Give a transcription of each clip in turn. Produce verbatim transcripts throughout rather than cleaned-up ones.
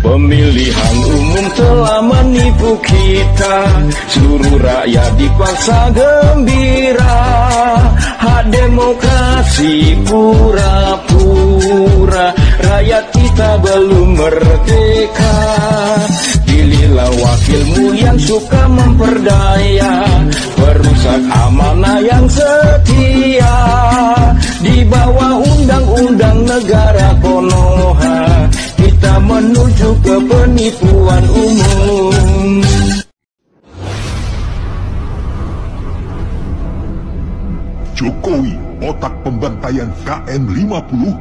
Pemilihan umum telah menipu kita, seluruh rakyat dipaksa gembira. Hak demokrasi pura-pura, rakyat kita belum merdeka. Pilihlah wakilmu yang suka memperdaya, perusak amanah yang setia. Di bawah undang-undang negara Konoha, kita menuju ke penipuan umum. Jokowi, otak pembantaian K M lima puluh.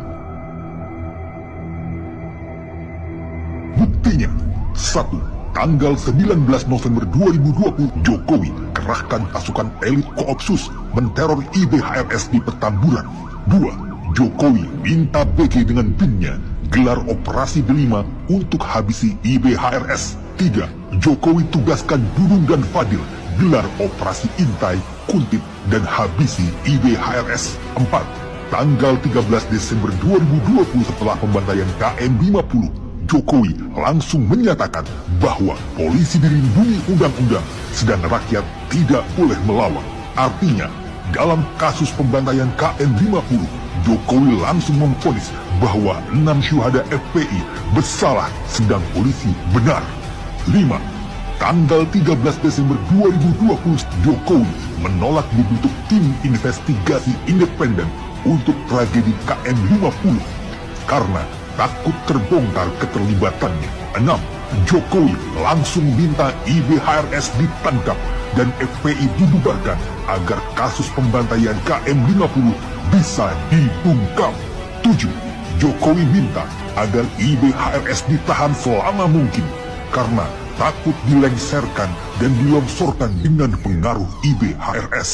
Buktinya, satu. Tanggal sembilan belas November dua ribu dua puluh, Jokowi kerahkan pasukan elit Koopsus menteror I B H R S di Petamburan. Dua. Jokowi minta B G dengan timnya gelar operasi Delima untuk habisi I B H R S. Tiga. Jokowi tugaskan Dudung dan Fadil gelar operasi Intai, Kuntip, dan habisi I B H R S. Empat. Tanggal tiga belas Desember dua ribu dua puluh setelah pembantaian K M lima puluh, Jokowi langsung menyatakan bahwa polisi dilindungi undang-undang, sedang rakyat tidak boleh melawan. Artinya, dalam kasus pembantaian K M lima puluh, Jokowi langsung memvonis bahwa enam syuhada F P I bersalah, sedang polisi benar. Lima. Tanggal tiga belas Desember dua ribu dua puluh, Jokowi menolak dibentuk tim investigasi independen untuk tragedi K M lima puluh karena takut terbongkar keterlibatannya. Enam. Jokowi langsung minta I B H R S ditangkap dan F P I dibubarkan agar kasus pembantaian K M lima puluh bisa dibungkam. Tujuh. Jokowi minta agar I B H R S ditahan selama mungkin karena takut dilengsarkan dan dilongsorkan dengan pengaruh I B H R S.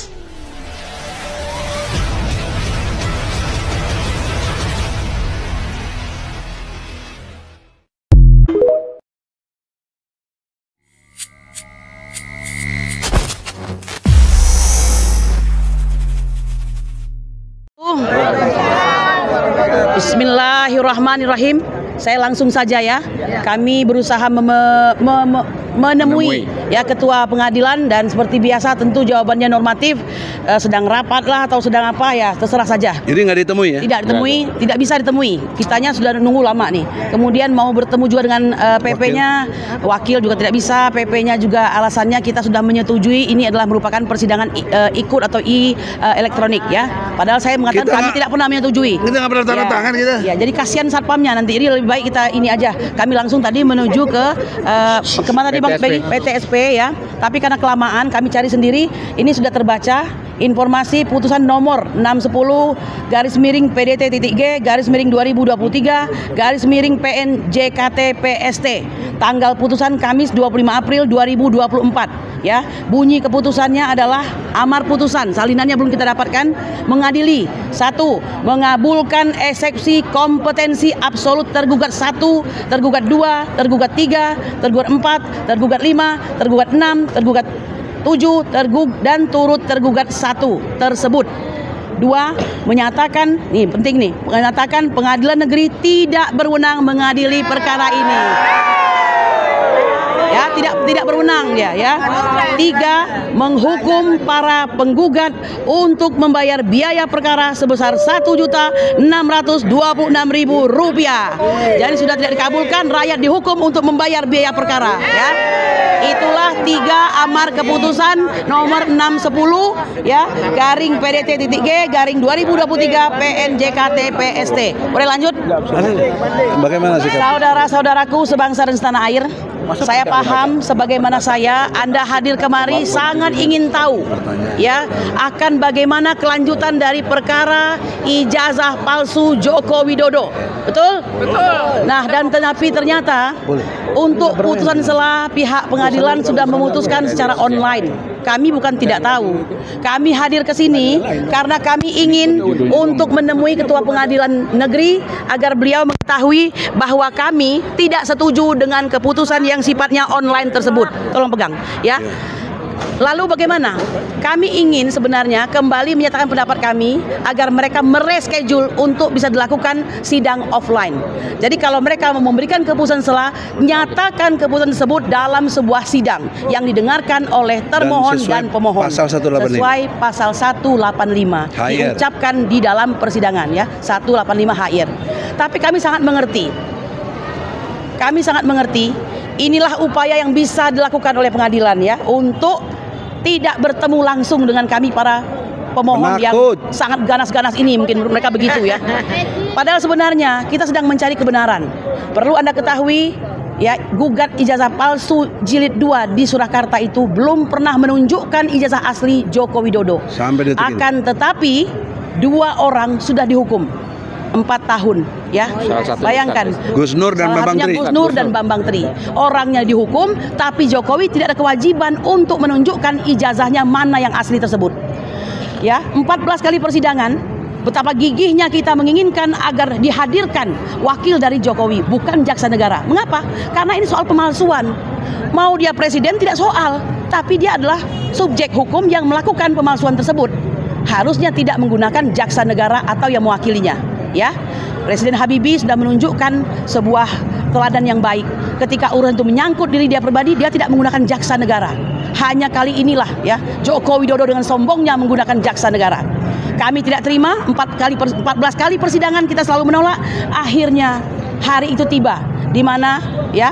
Bismillahirrahmanirrahim. Saya langsung saja ya. Kami berusaha mem me me menemui ya ketua pengadilan, dan seperti biasa tentu jawabannya normatif, eh, sedang rapat lah atau sedang apa ya, terserah saja. Jadi nggak ditemui ya? Tidak ditemui, nah, tidak bisa ditemui. Kitanya sudah nunggu lama nih. Kemudian mau bertemu juga dengan uh, P P-nya, wakil. wakil juga tidak bisa. P P-nya juga alasannya kita sudah menyetujui ini adalah merupakan persidangan uh, ikut atau i uh, elektronik ya. Padahal saya mengatakan kita kami gak, tidak pernah menyetujui. Kita nggak pernah tanda ya, tangan kita. Ya, jadi kasihan satpamnya nanti. Ini lebih baik kita ini aja. Kami langsung tadi menuju ke uh, kemana tadi Bang? P T S P ya. Tapi karena kelamaan kami cari sendiri. Ini sudah terbaca informasi putusan nomor enam sepuluh garis miring P D T titik G garis miring dua ribu dua puluh tiga garis miring P N J K T P S T. Tanggal putusan Kamis dua puluh lima April dua ribu dua puluh empat ya. Bunyi keputusannya adalah amar putusan, salinannya belum kita dapatkan. Mengadili satu, mengabulkan eksepsi kompetensi absolut tergugat satu, tergugat dua, tergugat tiga, tergugat empat, tergugat lima, tergugat enam, tergugat tujuh, tergug dan turut tergugat satu tersebut. Dua, menyatakan, nih penting nih, menyatakan pengadilan negeri tidak berwenang mengadili perkara ini. Ya, tidak tidak berwenang dia ya. Tiga, menghukum para penggugat untuk membayar biaya perkara sebesar satu juta enam ratus dua puluh enam ribu rupiah. Jadi sudah tidak dikabulkan, rakyat dihukum untuk membayar biaya perkara ya. Itulah tiga amar keputusan nomor enam sepuluh ya garing P D T titik G garing dua ribu dua puluh tiga P N J K T P S T. Boleh lanjut? Bagaimana sih? Saudara-saudaraku sebangsa dan setanah air, saya paham sebagaimana saya, Anda hadir kemari sangat ingin tahu ya akan bagaimana kelanjutan dari perkara ijazah palsu Joko Widodo. Betul? Betul. Nah, dan tetapi ternyata untuk putusan selah pihak pengadilan sudah memutuskan secara online. Kami bukan tidak tahu. Kami hadir ke sini karena kami ingin untuk menemui ketua pengadilan negeri agar beliau mengetahui bahwa kami tidak setuju dengan keputusan yang sifatnya online tersebut. Tolong pegang ya. Lalu bagaimana? Kami ingin sebenarnya kembali menyatakan pendapat kami agar mereka mereschedule untuk bisa dilakukan sidang offline. Jadi kalau mereka mau memberikan keputusan selah, nyatakan keputusan tersebut dalam sebuah sidang yang didengarkan oleh termohon dan, dan pemohon. Pasal seratus delapan puluh lima. Sesuai pasal seratus delapan puluh lima diucapkan di dalam persidangan ya, seratus delapan puluh lima H I R. Tapi kami sangat mengerti. Kami sangat mengerti inilah upaya yang bisa dilakukan oleh pengadilan ya untuk tidak bertemu langsung dengan kami para pemohon Penakut. yang sangat ganas-ganas ini, mungkin menurut mereka begitu ya. Padahal sebenarnya kita sedang mencari kebenaran. Perlu Anda ketahui ya, gugat ijazah palsu jilid dua di Surakarta itu belum pernah menunjukkan ijazah asli Joko Widodo. Sampai detik ini. Akan tetapi dua orang sudah dihukum empat tahun ya. Bayangkan Gus Nur dan Bambang Tri. Gus Nur dan Bambang Tri. Orangnya dihukum, tapi Jokowi tidak ada kewajiban untuk menunjukkan ijazahnya mana yang asli tersebut. Ya, empat belas kali persidangan, betapa gigihnya kita menginginkan agar dihadirkan wakil dari Jokowi, bukan jaksa negara. Mengapa? Karena ini soal pemalsuan. Mau dia presiden tidak soal, tapi dia adalah subjek hukum yang melakukan pemalsuan tersebut. Harusnya tidak menggunakan jaksa negara atau yang mewakilinya. Ya, Presiden Habibie sudah menunjukkan sebuah teladan yang baik. Ketika urusan itu menyangkut diri dia pribadi, dia tidak menggunakan jaksa negara. Hanya kali inilah ya Joko Widodo dengan sombongnya menggunakan jaksa negara. Kami tidak terima, empat kali empat belas kali persidangan kita selalu menolak. Akhirnya hari itu tiba di mana ya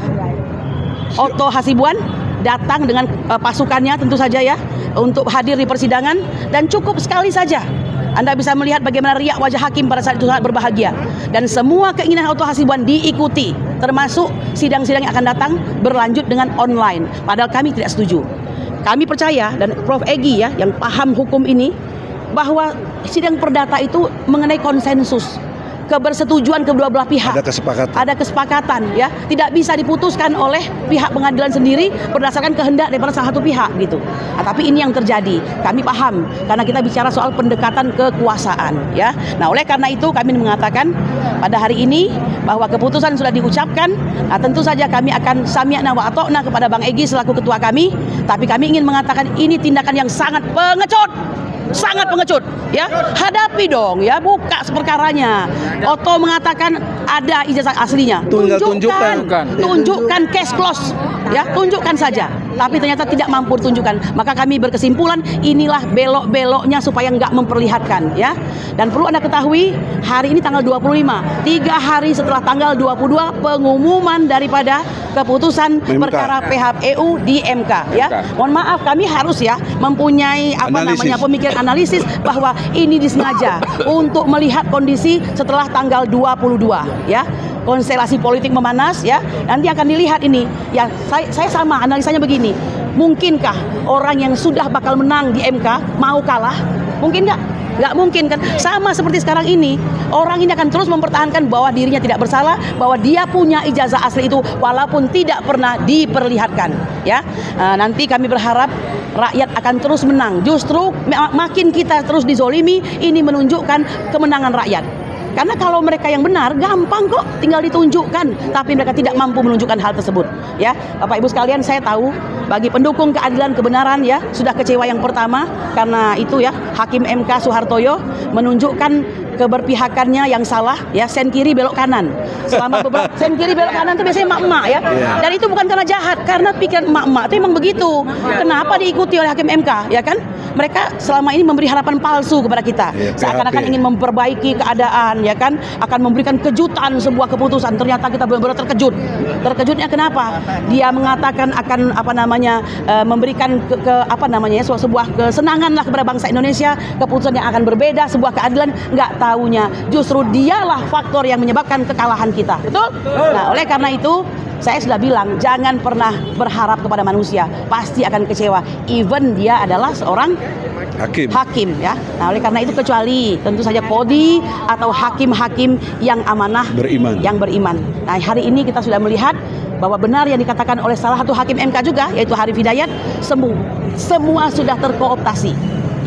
Otto Hasibuan datang dengan uh, pasukannya tentu saja ya untuk hadir di persidangan, dan cukup sekali saja Anda bisa melihat bagaimana riak wajah hakim pada saat itu sangat berbahagia, dan semua keinginan Otto Hasibuan diikuti, termasuk sidang-sidang yang akan datang berlanjut dengan online. Padahal kami tidak setuju. Kami percaya, dan Profesor Egy ya yang paham hukum ini, bahwa sidang perdata itu mengenai konsensus, kebersetujuan kedua belah pihak. Ada kesepakatan. Ada kesepakatan ya, tidak bisa diputuskan oleh pihak pengadilan sendiri berdasarkan kehendak daripada salah satu pihak gitu. Nah, tapi ini yang terjadi. Kami paham karena kita bicara soal pendekatan kekuasaan ya. Nah, oleh karena itu kami mengatakan pada hari ini bahwa keputusan sudah diucapkan. Nah, tentu saja kami akan sami'na wa ata'na kepada Bang Egy selaku ketua kami, tapi kami ingin mengatakan ini tindakan yang sangat pengecut. Sangat pengecut ya, hadapi dong ya, buka perkaranya. Otto mengatakan ada ijazah aslinya, tunjukkan, tunjukkan case close ya, tunjukkan saja. Tapi ternyata tidak mampu ditunjukkan. Maka kami berkesimpulan inilah belok-beloknya supaya nggak memperlihatkan ya. Dan perlu Anda ketahui hari ini tanggal dua puluh lima, tiga hari setelah tanggal dua puluh dua pengumuman daripada keputusan M K. Perkara P H E U di M K ya. Mohon maaf, kami harus ya mempunyai apa analisis. namanya pemikiran analisis bahwa ini disengaja untuk melihat kondisi setelah tanggal dua puluh dua ya. Konstelasi politik memanas ya. Nanti akan dilihat ini. Ya, saya, saya sama analisanya begini. Mungkinkah orang yang sudah bakal menang di M K mau kalah? Mungkin nggak? Nggak mungkin kan. Sama seperti sekarang ini, orang ini akan terus mempertahankan bahwa dirinya tidak bersalah, bahwa dia punya ijazah asli itu walaupun tidak pernah diperlihatkan ya. Nah, nanti kami berharap rakyat akan terus menang. Justru makin kita terus dizolimi, ini menunjukkan kemenangan rakyat. Karena kalau mereka yang benar, gampang kok, tinggal ditunjukkan. Tapi mereka tidak mampu menunjukkan hal tersebut. Ya, Bapak Ibu sekalian, saya tahu bagi pendukung keadilan kebenaran ya sudah kecewa yang pertama karena itu ya Hakim M K Suhartoyo menunjukkan keberpihakannya yang salah ya, sen kiri belok kanan. Selama beberapa sen kiri belok kanan itu biasanya emak-emak ya. Yeah. Dan itu bukan karena jahat, karena pikiran emak-emak itu memang begitu. Kenapa diikuti oleh Hakim M K ya kan? Mereka selama ini memberi harapan palsu kepada kita. Yeah, seakan-akan ingin memperbaiki keadaan ya kan, akan memberikan kejutan sebuah keputusan. Ternyata kita benar-benar terkejut. Terkejutnya kenapa? Dia mengatakan akan apa namanya uh, memberikan ke, ke apa namanya ya sebuah kesenangan lah kepada bangsa Indonesia, keputusan yang akan berbeda, sebuah keadilan. Nggak tahunya justru dialah faktor yang menyebabkan kekalahan kita. Betul? Nah, oleh karena itu saya sudah bilang jangan pernah berharap kepada manusia, pasti akan kecewa. Even dia adalah seorang hakim. Hakim ya. Nah, oleh karena itu kecuali tentu saja kodi atau hakim-hakim yang amanah, beriman. yang beriman. Nah, hari ini kita sudah melihat bahwa benar yang dikatakan oleh salah satu hakim M K juga, yaitu Harif Hidayat, semua semua sudah terkooptasi. Ya,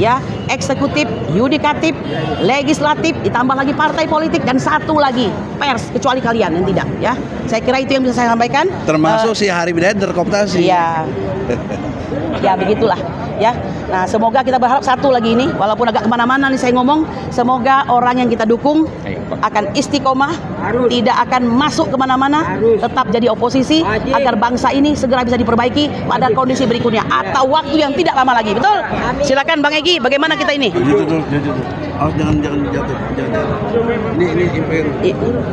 eksekutif, yudikatif, legislatif, ditambah lagi partai politik, dan satu lagi pers, kecuali kalian yang tidak, ya. Saya kira itu yang bisa saya sampaikan. Termasuk uh, si Hari Bidayat terkooptasi. Iya. Ya begitulah, ya. Nah, semoga kita berharap satu lagi ini, walaupun agak kemana-mana nih saya ngomong, semoga orang yang kita dukung akan istiqomah, harus. Tidak akan masuk kemana-mana, tetap jadi oposisi, Wajib. Agar bangsa ini segera bisa diperbaiki pada Wajib. Kondisi berikutnya atau waktu yang tidak lama lagi, betul? Silakan Bang Egy, bagaimana kita ini? Oh, jangan jangan jatuh, jangan jatuh. Ini ini ini.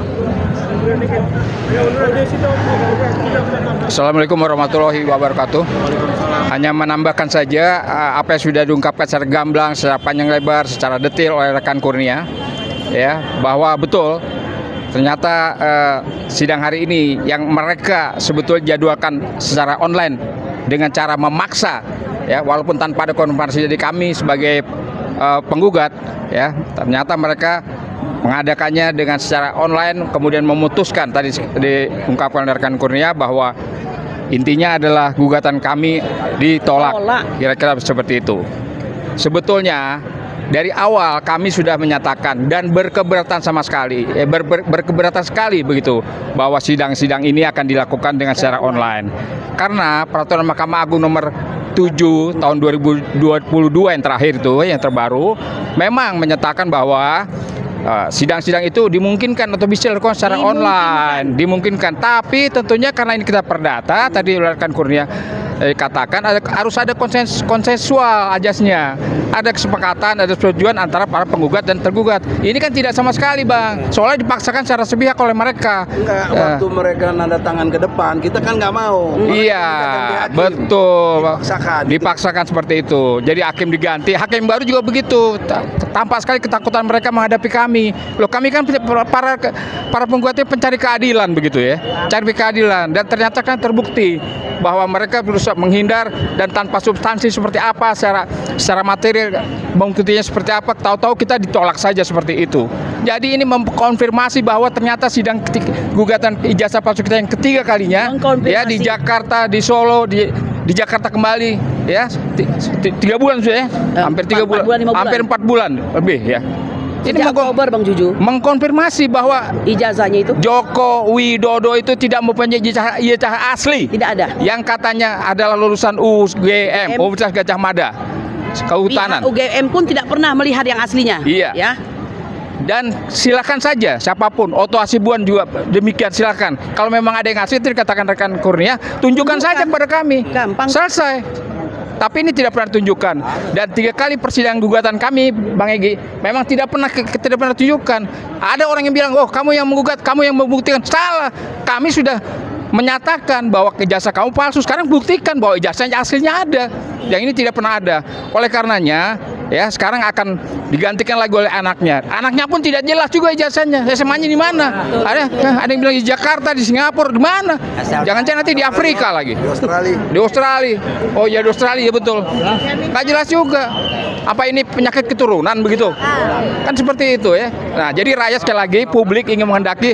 Assalamualaikum warahmatullahi wabarakatuh. Hanya menambahkan saja apa yang sudah diungkapkan secara gamblang, secara panjang lebar, secara detail oleh rekan Kurnia, ya, bahwa betul ternyata eh, sidang hari ini yang mereka sebetulnya jadwalkan secara online dengan cara memaksa, ya, walaupun tanpa ada konfirmasi dari kami sebagai eh, penggugat, ya, ternyata mereka mengadakannya dengan secara online, kemudian memutuskan, tadi diungkapkan oleh rekan Kurnia bahwa intinya adalah gugatan kami ditolak, kira-kira seperti itu. Sebetulnya dari awal kami sudah menyatakan dan berkeberatan sama sekali, eh, ber, ber, berkeberatan sekali begitu, bahwa sidang-sidang ini akan dilakukan dengan secara online. Karena peraturan Mahkamah Agung nomor tujuh tahun dua ribu dua puluh dua yang terakhir itu, yang terbaru, memang menyatakan bahwa sidang-sidang uh, itu dimungkinkan atau bisa dilakukan secara dimungkinkan. online, dimungkinkan. Tapi tentunya karena ini kita perdata, tadi rekan Kurnia eh, katakan ada, harus ada konsens, konsensual ajasnya, ada kesepakatan, ada persetujuan antara para penggugat dan tergugat. Ini kan tidak sama sekali, Bang. Soalnya dipaksakan secara sepihak oleh mereka. Enggak, uh, waktu mereka nada tangan ke depan, kita kan nggak mau. Iya, betul. Dipaksakan, dipaksakan gitu. Seperti itu. Jadi hakim diganti, hakim baru juga begitu. Tampak sekali ketakutan mereka menghadapi kami. Loh, kami kan para para penggugatnya pencari keadilan begitu ya, cari keadilan, dan ternyata kan terbukti bahwa mereka berusaha menghindar dan tanpa substansi seperti apa, secara secara material buktinya seperti apa, tahu-tahu kita ditolak saja seperti itu. Jadi ini mengkonfirmasi bahwa ternyata sidang ketika, gugatan ijazah palsu kita yang ketiga kalinya, ya, di Jakarta, di Solo, di di Jakarta kembali, ya, tiga bulan sudah ya, hampir tiga bulan, hampir empat bulan lebih ya. Ini Oktober, Bang Juju, mengkonfirmasi bahwa ijazahnya itu Joko Widodo itu tidak mempunyai ijazah, ijazah asli. Tidak ada. Yang katanya adalah lulusan U G M, Universitas Gajah Mada, Kehutanan. U G M pun tidak pernah melihat yang aslinya. Iya. Ya. Dan silakan saja siapapun, Oto Hasibuan juga demikian, silakan. Kalau memang ada yang asli, itu dikatakan rekan Kurnia, tunjukkan, tunjukkan saja kepada kami. Gampang. Selesai. Tapi ini tidak pernah ditunjukkan, dan tiga kali persidangan gugatan kami, Bang Egy, memang tidak pernah tidak pernah tunjukkan. Ada orang yang bilang, oh kamu yang menggugat, kamu yang membuktikan. Salah. Kami sudah menyatakan bahwa ijazah kamu palsu. Sekarang buktikan bahwa ijazahnya aslinya ada. Yang ini tidak pernah ada. Oleh karenanya, ya, sekarang akan digantikan lagi oleh anaknya. Anaknya pun tidak jelas juga ijazahnya. S M A-nya di mana? Ada ada yang bilang di Jakarta, di Singapura, di mana? Jangan-jangan nanti di Afrika lagi. Di Australia. Di Australia. Oh ya, di Australia, betul. Nggak jelas juga. Apa ini penyakit keturunan begitu? Kan seperti itu ya. Nah, jadi rakyat sekali lagi, publik ingin menghendaki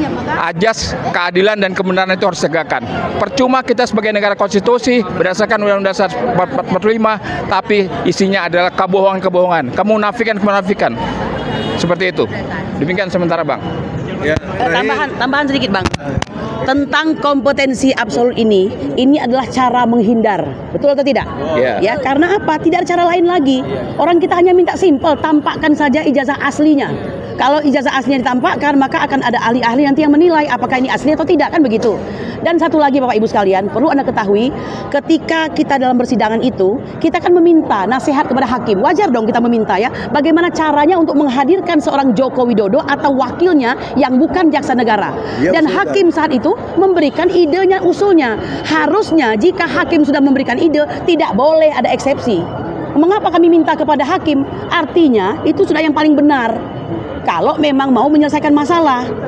ajas keadilan dan kebenaran itu harus tegakkan. Percuma kita sebagai negara konstitusi berdasarkan Undang-Undang Dasar empat puluh lima, tapi isinya adalah kebohongan-kebohongan, kemunafikan-kemunafikan. Seperti itu. Demikian sementara, Bang. Ya, tambahan, tambahan sedikit, Bang. Tentang kompetensi absolut ini, ini adalah cara menghindar, betul atau tidak? Yeah. Ya, karena apa? Tidak ada cara lain lagi. Orang kita hanya minta simpel, tampakkan saja ijazah aslinya. Kalau ijazah aslinya ditampakkan, maka akan ada ahli-ahli nanti yang menilai apakah ini asli atau tidak, kan begitu. Dan satu lagi Bapak Ibu sekalian, perlu Anda ketahui, ketika kita dalam persidangan itu, kita akan meminta nasihat kepada hakim. Wajar dong kita meminta, ya, bagaimana caranya untuk menghadirkan seorang Joko Widodo atau wakilnya yang bukan jaksa negara. Ya, dan betul, hakim saat itu memberikan idenya, usulnya. Harusnya jika hakim sudah memberikan ide, tidak boleh ada eksepsi. Mengapa kami minta kepada hakim? Artinya itu sudah yang paling benar. Kalau memang mau menyelesaikan masalah.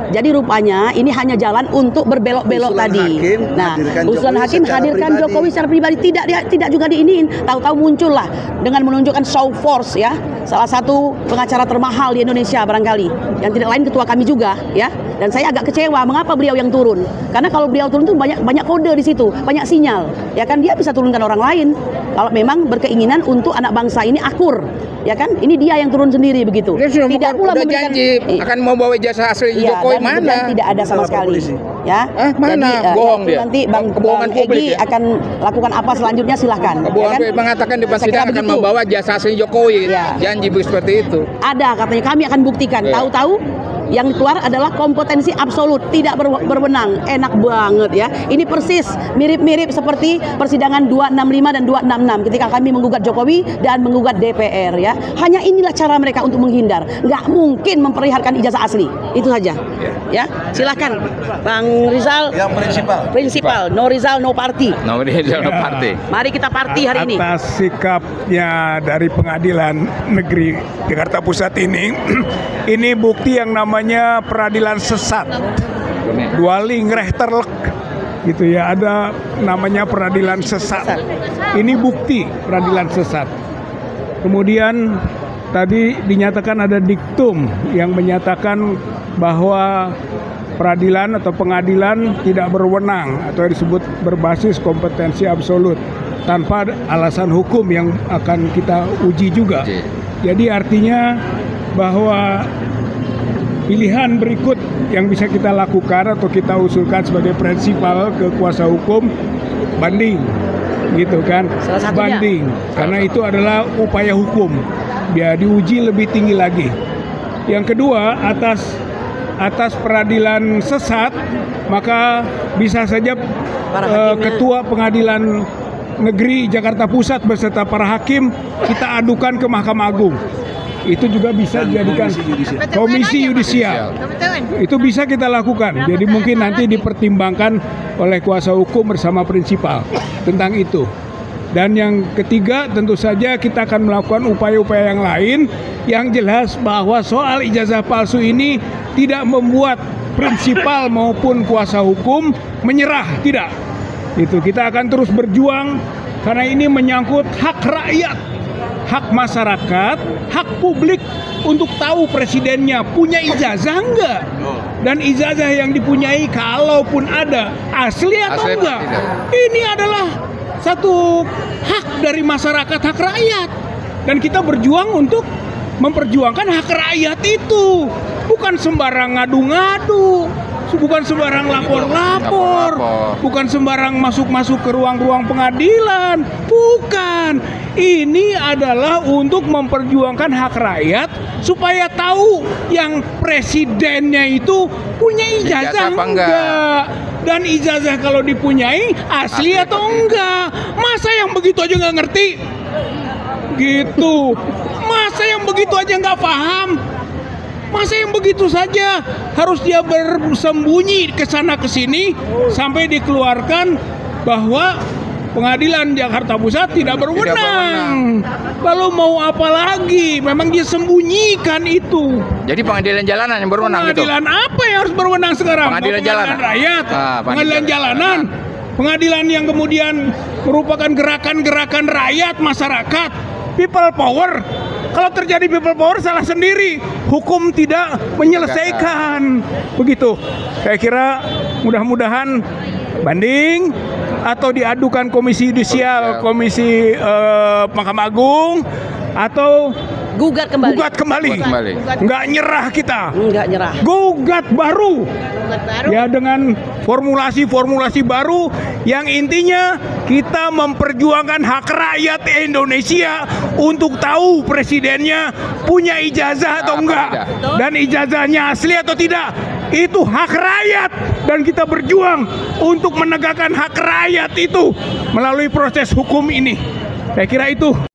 Jadi rupanya ini hanya jalan untuk berbelok-belok Usulan tadi. hakim, Nah, hadirkan usulan Jokowi hakim secara hadirkan pribadi. Jokowi secara pribadi, tidak dia, tidak juga diiniin. Tahu-tahu muncullah dengan menunjukkan show force ya, salah satu pengacara termahal di Indonesia barangkali, yang tidak lain ketua kami juga ya. Dan saya agak kecewa mengapa beliau yang turun. Karena kalau beliau turun itu banyak banyak kode di situ, banyak sinyal. Ya kan dia bisa turunkan orang lain kalau memang berkeinginan untuk anak bangsa ini akur. Ya kan? Ini dia yang turun sendiri begitu. Dia sudah, Tidak pula pula memberikan janji akan membawa ijazah asli Iya, Jokowi, dan mana? kemudian tidak ada sama Lapor sekali. polisi. Ya. Eh, mana? Jadi, eh, Bohong itu dia. nanti Bang, Kebohongan Bang publik Egy ya. akan lakukan apa selanjutnya silahkan. Kebohongan ya kan? mengatakan di Saya kira persidangan akan begitu. membawa jasa asli Jokowi. Iya. Janji seperti itu. Ada katanya, kami akan buktikan. Iya. Tahu-tahu yang keluar adalah kompetensi absolut, tidak ber- berwenang. Enak banget ya. Ini persis mirip-mirip seperti persidangan dua enam lima dan dua enam enam ketika kami menggugat Jokowi dan menggugat D P R ya. Hanya inilah cara mereka untuk menghindar. Nggak mungkin memperlihatkan ijazah asli. Itu saja. Ya, silakan Bang Rizal. Yang prinsipal. Prinsipal, no Rizal, no party. No, dia adalah Ya. partai. Mari kita party hari ini. Atas sikapnya dari Pengadilan Negeri Jakarta Pusat ini, ini bukti yang namanya peradilan sesat, dwaling rechterlek, gitu ya. Ada namanya peradilan sesat. Ini bukti peradilan sesat. Kemudian tadi dinyatakan ada diktum yang menyatakan bahwa peradilan atau pengadilan tidak berwenang atau yang disebut berbasis kompetensi absolut tanpa alasan hukum yang akan kita uji juga. Uji. Jadi artinya bahwa pilihan berikut yang bisa kita lakukan atau kita usulkan sebagai prinsipal ke kuasa hukum, banding, gitu kan? Salah satunya. Banding, karena itu adalah upaya hukum. Dia diuji lebih tinggi lagi. Yang kedua, atas atas peradilan sesat, maka bisa saja Para eh, hakimnya. ketua pengadilan negeri Jakarta Pusat beserta para hakim kita adukan ke Mahkamah Agung. Itu juga bisa Dan dijadikan komisi yudisial. komisi yudisial. Itu bisa kita lakukan. Jadi mungkin nanti dipertimbangkan oleh kuasa hukum bersama prinsipal tentang itu. Dan yang ketiga, tentu saja kita akan melakukan upaya-upaya yang lain yang jelas bahwa soal ijazah palsu ini tidak membuat prinsipal maupun kuasa hukum menyerah, tidak. Itu kita akan terus berjuang karena ini menyangkut hak rakyat, hak masyarakat, hak publik untuk tahu presidennya punya ijazah enggak, dan ijazah yang dipunyai kalaupun ada asli atau Asli apa enggak. tidak? Ini adalah satu hak dari masyarakat, hak rakyat, dan kita berjuang untuk memperjuangkan hak rakyat itu, bukan sembarang ngadu-ngadu, bukan sembarang lapor-lapor, bukan sembarang masuk-masuk ke ruang-ruang pengadilan, bukan. Ini adalah untuk memperjuangkan hak rakyat supaya tahu yang presidennya itu punya ijazah, Ijazah apa enggak? enggak. Dan ijazah kalau dipunyai asli, Asli atau atau enggak. Masa yang begitu aja nggak ngerti? Gitu. Masa yang begitu aja nggak paham? Masa yang begitu saja harus dia bersembunyi ke sana ke sini sampai dikeluarkan bahwa Pengadilan Jakarta Pusat tidak berwenang. Lalu mau apa lagi? Memang dia sembunyikan itu. Jadi pengadilan jalanan yang berwenang gitu. Pengadilan apa yang harus berwenang sekarang? Pengadilan Mau jalanan. rakyat, Ah, pengadilan pengadilan jalanan, pengadilan yang kemudian merupakan gerakan-gerakan rakyat masyarakat, people power. Kalau terjadi people power salah sendiri, hukum tidak menyelesaikan. Begitu. Saya kira mudah-mudahan banding atau diadukan komisi yudisial, komisi eh, Mahkamah Agung, atau Gugat kembali. gugat kembali. Gugat kembali. Nggak nyerah kita. Enggak nyerah. Gugat baru. Ya, dengan formulasi-formulasi baru yang intinya kita memperjuangkan hak rakyat Indonesia untuk tahu presidennya punya ijazah atau Apa enggak, tidak. dan ijazahnya asli atau tidak. Itu hak rakyat dan kita berjuang untuk menegakkan hak rakyat itu melalui proses hukum ini. Saya kira itu